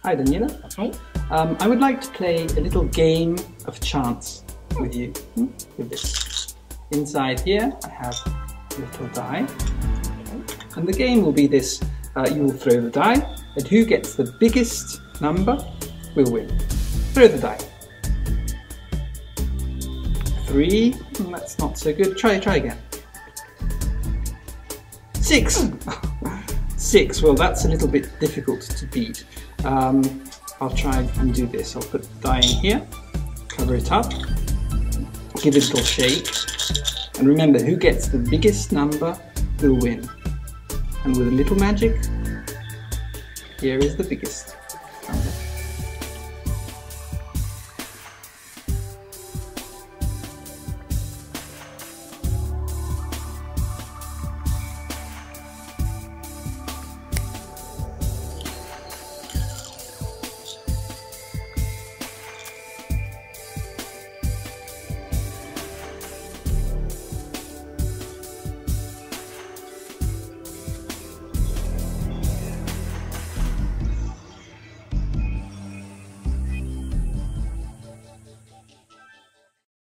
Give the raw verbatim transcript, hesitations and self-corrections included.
Hi Daniela. Hi. Um, I would like to play a little game of chance with you. Hmm? With this. Inside here I have a little die. Okay. And the game will be this. Uh, you will throw the die, and who gets the biggest number will win. Throw the die. Three. Hmm, that's not so good. Try, try again. Six. Six. Well, that's a little bit difficult to beat. Um, I'll try and do this. I'll put the die in here, cover it up, give it a little shake, and remember, who gets the biggest number will win. And with a little magic, here is the biggest.